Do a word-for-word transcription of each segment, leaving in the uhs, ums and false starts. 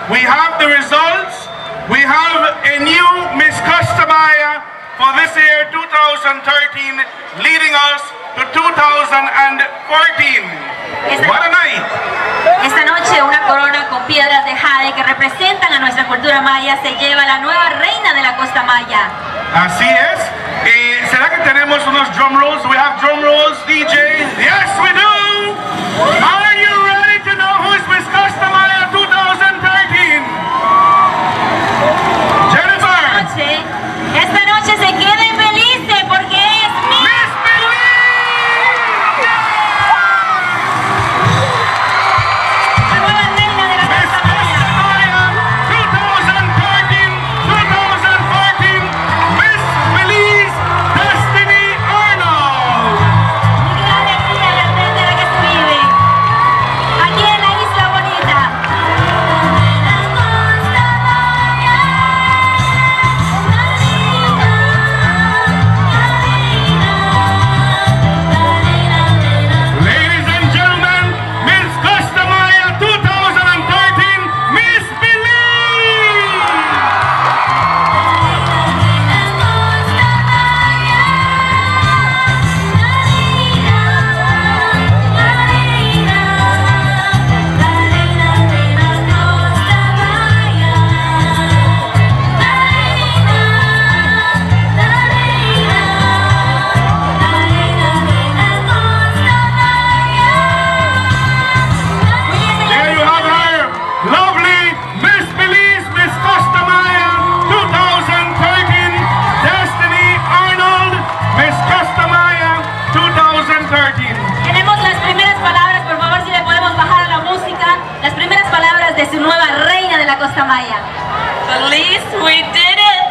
we have the results. We have a new Miss Costa Maya for this year two thousand thirteen, leading us to two thousand fourteen. Esta, What a night! Esta noche una corona con piedras de jade que representan a nuestra cultura maya se lleva la nueva reina de la Costa Maya. Así es. Eh, ¿Será que tenemos unos drum rolls? Do we have drum rolls, D J? Yes, we do! Are you ready to know who is Miss Costa Maya two thousand thirteen? Jennifer! Esta noche, esta noche se queda en Belize porque es mi... Miss Belize! La nueva reina de la Miss Costa Costa Maya. Maya twenty thirteen, twenty fourteen, Miss Belize, Destinee Arnold! Y qué alegría la frente de la que se vive. Aquí en la Isla Bonita. Ladies and gentlemen, Miss Costa Maya two thousand thirteen, Miss Belize! There you have her, lovely Miss Belize, Miss Costa Maya two thousand thirteen, Destinee Arnold, Miss Costa Maya two thousand thirteen. Tenemos las primeras palabras, por favor, si le podemos bajar a la música, las primeras palabras de su nueva reina de la Costa Maya. Belize, we did it!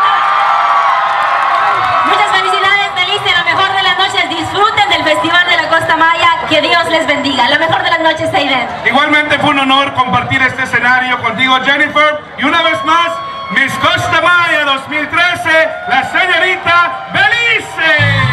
Muchas felicidades, Belice, la mejor de las noches, disfruten del Festival de la Costa Maya, que Dios les bendiga. La mejor de las noches, Aiden. Igualmente fue un honor compartir este escenario contigo, Jennifer, y una vez más, Miss Costa Maya dos mil trece, la señorita Belize.